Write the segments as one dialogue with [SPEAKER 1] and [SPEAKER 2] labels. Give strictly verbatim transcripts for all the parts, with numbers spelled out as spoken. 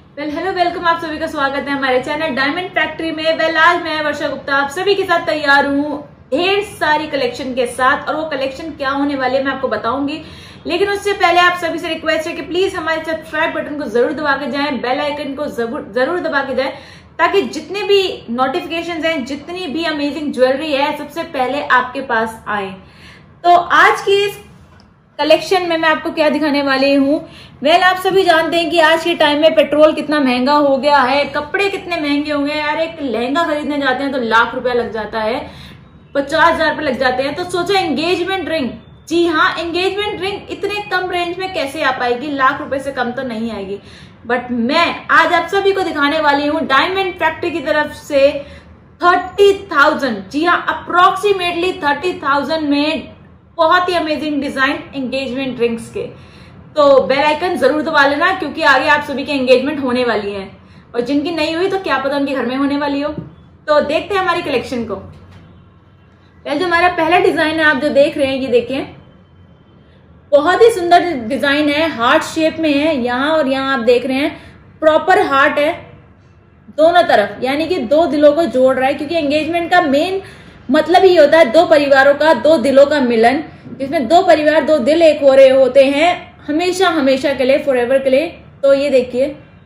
[SPEAKER 1] Well hello welcome, आप सभी का स्वागत है हमारे चैनल डायमंड फैक्ट्री में। वेल आज मैं वर्षा गुप्ता आप सभी के साथ तैयार हूँ ढेर सारी कलेक्शन के साथ, और वो कलेक्शन क्या होने वाली है मैं आपको बताऊंगी। लेकिन उससे पहले आप सभी से रिक्वेस्ट है कि प्लीज हमारे सब्सक्राइब बटन को जरूर दबा के जाएं, बेल आइकन को जरूर दबा के जाएं, ताकि जितने भी नोटिफिकेशंस हैं, जितनी भी अमेजिंग ज्वेलरी है, सबसे पहले आपके पास आए। तो आज की इस कलेक्शन में मैं आपको क्या दिखाने वाली हूँ। वेल आप सभी जानते हैं कि आज के टाइम में पेट्रोल कितना महंगा हो गया है, कपड़े कितने महंगे हो गए यार। एक लहंगा खरीदने जाते हैं तो लाख रुपया लग जाता है, पचास हजार रुपये लग जाते हैं। तो सोचा एंगेजमेंट रिंग, जी हाँ एंगेजमेंट रिंग इतने कम रेंज में कैसे आ पाएगी, लाख रुपए से कम तो नहीं आएगी। बट मैं आज आप सभी को दिखाने वाली हूँ डायमंड फैक्ट्री की तरफ से थर्टी थाउजेंड, जी हाँ अप्रोक्सीमेटली थर्टी थाउजेंड में बहुत ही अमेजिंग डिजाइन एंगेजमेंट रिंग्स के। तो बेल आइकन जरूर दबा लेना, क्योंकि आगे आप सभी की एंगेजमेंट होने वाली है, और जिनकी नहीं हुई तो क्या पता उनके घर में होने वाली हो। तो देखते हैं हमारी कलेक्शन को। पहले जो हमारा पहला डिजाइन है आप जो देख रहे हैं, ये देखिए बहुत ही सुंदर डिजाइन है, हार्ट शेप में है। यहाँ और यहाँ आप देख रहे हैं प्रॉपर हार्ट है दोनों तरफ, यानी कि दो दिलों को जोड़ रहा है, क्योंकि एंगेजमेंट का मेन मतलब ही होता है दो परिवारों का, दो दिलों का मिलन, जिसमें दो परिवार दो दिल एक हो रहे होते हैं हमेशा हमेशा के लिए, फॉरएवर के लिए। तो ये देखिए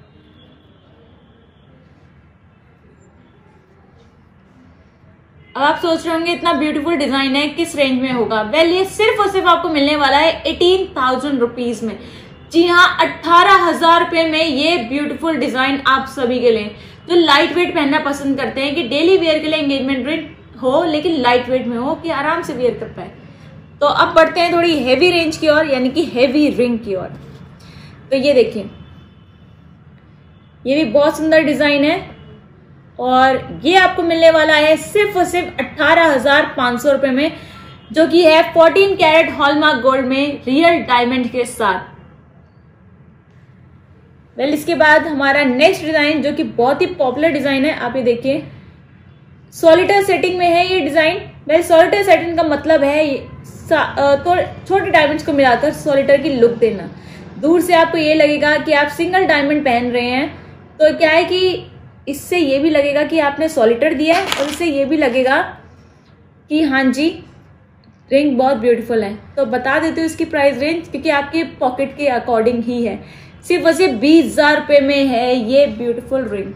[SPEAKER 1] अब आप सोच रहे होंगे इतना ब्यूटीफुल डिजाइन है किस रेंज में होगा। वेल ये सिर्फ और सिर्फ आपको मिलने वाला है एटीन थाउजेंड रुपीज में, जी हाँ अट्ठारह हजार रुपए में ये ब्यूटीफुल डिजाइन आप सभी के लिए जो लाइट वेट पहनना पसंद करते हैं, कि डेली वेयर के लिए एंगेजमेंट रिंग हो लेकिन लाइट वेट में हो, कि आराम से वेयर कर पाए। तो अब बढ़ते हैं थोड़ी हेवी रेंज की ओर, यानी कि हेवी रिंग की ओर। तो ये देखिए ये भी बहुत सुंदर डिजाइन है, और ये आपको मिलने वाला है सिर्फ और सिर्फ अट्ठारह हजार पांच सौ रुपए में, जो कि है फोर्टीन कैरेट हॉलमार्क गोल्ड में रियल डायमंड के साथ। वेल well, इसके बाद हमारा नेक्स्ट डिजाइन जो कि बहुत ही पॉपुलर डिजाइन है, आप ये देखिए सॉलिटर सेटिंग में है ये डिजाइन। वेल सॉलिटर सेटिंग का मतलब है तो छोटे डायमंड्स को मिलाकर सॉलिटर की लुक देना। दूर से आपको ये लगेगा कि आप सिंगल डायमंड पहन रहे हैं, तो क्या है कि इससे ये भी लगेगा कि आपने सॉलिटर दिया है, और इससे ये भी लगेगा कि हाँ जी रिंग बहुत ब्यूटीफुल है। तो बता देती हूँ इसकी प्राइस रेंज, क्योंकि आपके पॉकेट के अकॉर्डिंग ही है। सिर्फ और सिर्फ बीस हजार रुपये में है ये ब्यूटीफुल रिंग।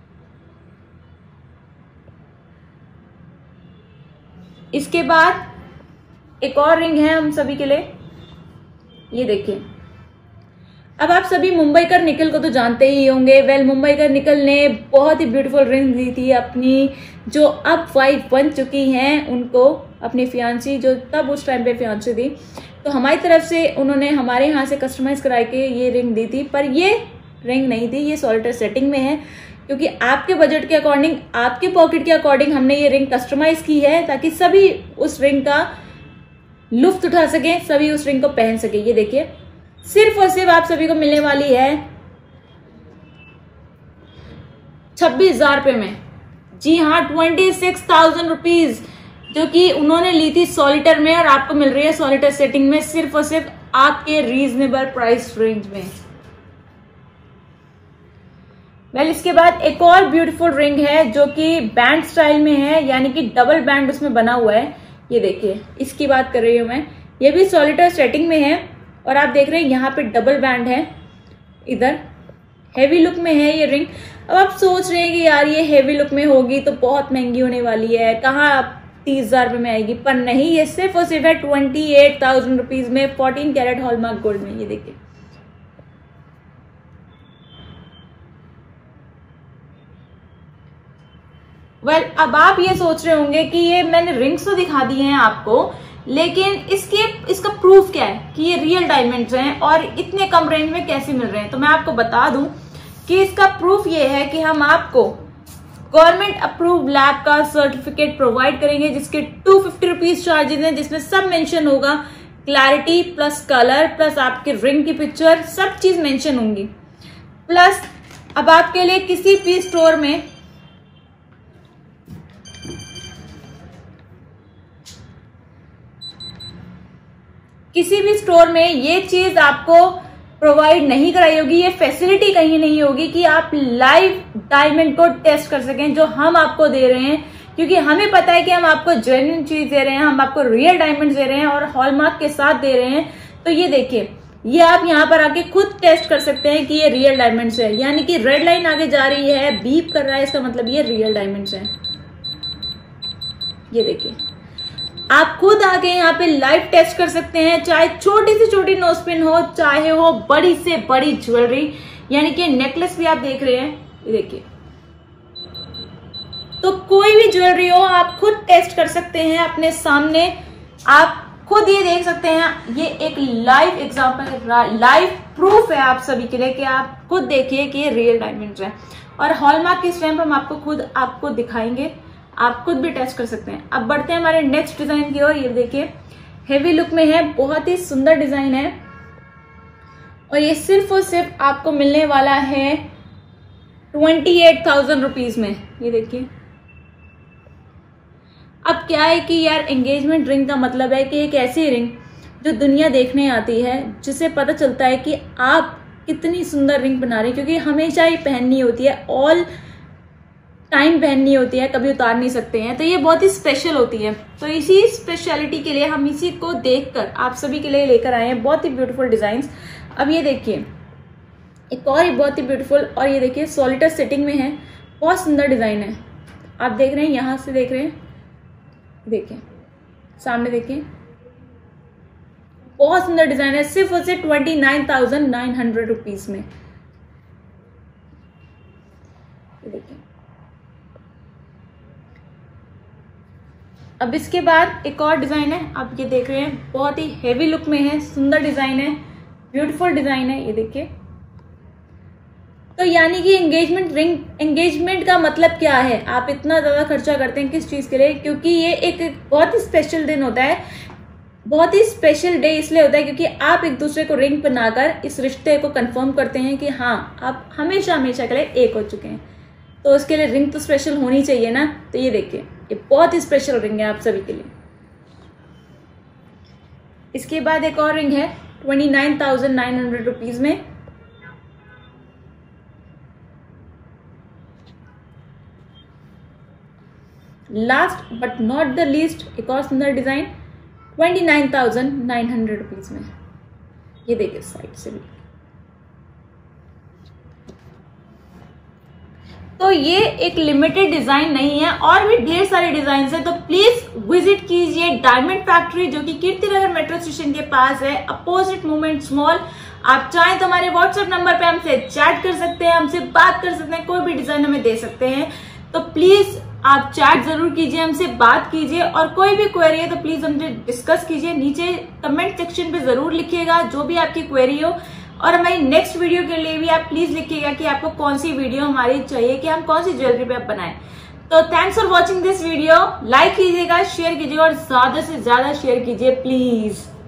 [SPEAKER 1] इसके बाद एक और रिंग है हम सभी के लिए, ये देखिए। अब आप सभी मुंबई कर निकल को तो जानते ही होंगे। वेल मुंबई कर निकल ने बहुत ही ब्यूटीफुल रिंग दी थी अपनी, जो अब वाइफ बन चुकी हैं उनको, अपनी फियांसी जो तब उस टाइम पे फियांसी थी। तो हमारी तरफ से उन्होंने हमारे यहाँ से कस्टमाइज करा के ये रिंग दी थी, पर ये रिंग नहीं थी, ये सॉलिटर सेटिंग में है, क्योंकि आपके बजट के अकॉर्डिंग, आपके पॉकेट के अकॉर्डिंग हमने ये रिंग कस्टमाइज की है, ताकि सभी उस रिंग का लुफ्त उठा सके, सभी उस रिंग को पहन सके। ये देखिए सिर्फ और सिर्फ आप सभी को मिलने वाली है छब्बीस हजार रुपये में, जी हाँ ट्वेंटी सिक्स थाउजेंड रुपीज, जो कि उन्होंने ली थी सॉलिटर में, और आपको मिल रही है सॉलिटर सेटिंग में सिर्फ और सिर्फ आपके रीजनेबल प्राइस रेंज में। वेल well, इसके बाद एक और ब्यूटीफुल रिंग है जो कि बैंड स्टाइल में है, यानी कि डबल बैंड उसमें बना हुआ है। ये देखिए इसकी बात कर रही हूं मैं, ये भी सॉलिटर सेटिंग में है, और आप देख रहे हैं यहाँ पे डबल बैंड है, इधर हेवी लुक में है ये रिंग। अब आप सोच रहे हैं कि यार ये हेवी लुक में होगी तो बहुत महंगी होने वाली है, कहाँ आप तीस हजार रुपये में आएगी, पर नहीं, ये सिर्फ और सिर्फ है ट्वेंटी एट थाउजेंड रुपीज में, फोर्टीन कैरेट हॉलमार्क गोल्ड में। ये देखिए वेल well, अब आप ये सोच रहे होंगे कि ये मैंने रिंग्स तो दिखा दी हैं आपको, लेकिन इसके इसका प्रूफ क्या है कि ये रियल डायमंड्स हैं और इतने कम रेंज में कैसे मिल रहे हैं। तो मैं आपको बता दूं कि इसका प्रूफ ये है कि हम आपको गवर्नमेंट अप्रूव लैब का सर्टिफिकेट प्रोवाइड करेंगे, जिसके टू फिफ्टी रुपीज चार्जेस हैं, जिसमें सब मेंशन होगा, क्लैरिटी प्लस कलर प्लस आपके रिंग की पिक्चर, सब चीज मेंशन होंगी। प्लस अब आपके लिए किसी भी स्टोर में किसी भी स्टोर में ये चीज आपको प्रोवाइड नहीं कराई होगी, ये फैसिलिटी कहीं नहीं होगी कि आप लाइव डायमंड को टेस्ट कर सकें जो हम आपको दे रहे हैं, क्योंकि हमें पता है कि हम आपको जेन्युइन चीज दे रहे हैं, हम आपको रियल डायमंड दे रहे हैं और हॉलमार्क के साथ दे रहे हैं। तो ये देखिए, ये आप यहाँ पर आके खुद टेस्ट कर सकते हैं कि ये रियल डायमंड्स है, यानी कि रेड लाइन आगे जा रही है, बीप कर रहा है, इसका मतलब ये रियल डायमंड्स है। ये देखिए, आप खुद आके यहाँ पे लाइव टेस्ट कर सकते हैं, चाहे छोटी से छोटी नोस्पिन हो, चाहे हो बड़ी से बड़ी ज्वेलरी, यानी कि नेकलेस भी आप देख रहे हैं, ये देखिए। तो कोई भी ज्वेलरी हो आप खुद टेस्ट कर सकते हैं अपने सामने, आप खुद ये देख सकते हैं। ये एक लाइव एग्जांपल, लाइव प्रूफ है आप सभी के लिए कि आप खुद देखिए कि ये रियल डायमंड्स है। और हॉलमार्क की स्टैंप हम आपको खुद आपको दिखाएंगे, आप खुद भी टेस्ट कर सकते हैं। अब बढ़ते हैं हमारे नेक्स्ट डिजाइन की ओर। ये देखिए, हेवी लुक में है, बहुत ही सुंदर डिजाइन है और ये सिर्फ और सिर्फ आपको मिलने वाला है ट्वेंटी एट थाउजेंड रुपीज में। ये देखिए, अब क्या है कि यार एंगेजमेंट रिंग का मतलब है कि एक ऐसी रिंग जो दुनिया देखने आती है, जिससे पता चलता है कि आप कितनी सुंदर रिंग बना रहे हैं, क्योंकि हमेशा ही पहननी होती है, ऑल टाइम पहननी होती है, कभी उतार नहीं सकते हैं। तो ये बहुत ही स्पेशल होती है। तो इसी स्पेशलिटी के लिए हम इसी को देखकर आप सभी के लिए लेकर आए हैं बहुत ही ब्यूटीफुल डिजाइन्स। अब ये देखिए, एक और ही बहुत ही ब्यूटीफुल, और ये देखिए सॉलिटर सेटिंग में है, बहुत सुंदर डिजाइन है। आप देख रहे हैं, यहां से देख रहे हैं, देखिए सामने देखिए, बहुत सुंदर डिजाइन है, सिर्फ और सिर्फ twenty nine thousand nine hundred rupees में। देखिए, अब इसके बाद एक और डिजाइन है, आप ये देख रहे हैं, बहुत ही हेवी लुक में है, सुंदर डिजाइन है, ब्यूटीफुल डिजाइन है। ये देखिए, तो यानी कि एंगेजमेंट रिंग, एंगेजमेंट का मतलब क्या है, आप इतना ज्यादा खर्चा करते हैं किस चीज के लिए? क्योंकि ये एक बहुत ही स्पेशल दिन होता है, बहुत ही स्पेशल डे इसलिए होता है क्योंकि आप एक दूसरे को रिंग बनाकर इस रिश्ते को कंफर्म करते हैं कि हाँ आप हमेशा हमेशा के लिए एक हो चुके हैं। तो उसके लिए रिंग तो स्पेशल होनी चाहिए ना। तो ये देखिए, ये बहुत ही स्पेशल रिंग है आप सभी के लिए। इसके बाद एक और रिंग है twenty nine thousand nine hundred rupees में। Last but not the least एक और सुंदर design twenty nine thousand nine hundred rupees में। ये देखिए साइड से भी। तो ये एक लिमिटेड डिजाइन नहीं है, और भी ढेर सारे डिजाइन है। तो प्लीज विजिट कीजिए डायमंड फैक्ट्री, जो कि कीर्तिनगर मेट्रो स्टेशन के पास है, अपोजिट मूवमेंट्स मॉल। आप चाहें तो हमारे व्हाट्सएप नंबर पे हमसे चैट कर सकते हैं, हमसे बात कर सकते हैं, कोई भी डिजाइन हमें दे सकते हैं। तो प्लीज आप चैट जरूर कीजिए, हमसे बात कीजिए, और कोई भी क्वेरी है तो प्लीज हमसे डिस्कस कीजिए। नीचे कमेंट सेक्शन पे जरूर लिखिएगा जो भी आपकी क्वेरी हो, और हमारी नेक्स्ट वीडियो के लिए भी आप प्लीज लिखिएगा कि आपको कौन सी वीडियो हमारी चाहिए, कि हम कौन सी ज्वेलरी पे आप बनाएं। तो thanks for watching this video. Like कीजिएगा, शेयर कीजिएगा और ज्यादा से ज्यादा शेयर कीजिए प्लीज।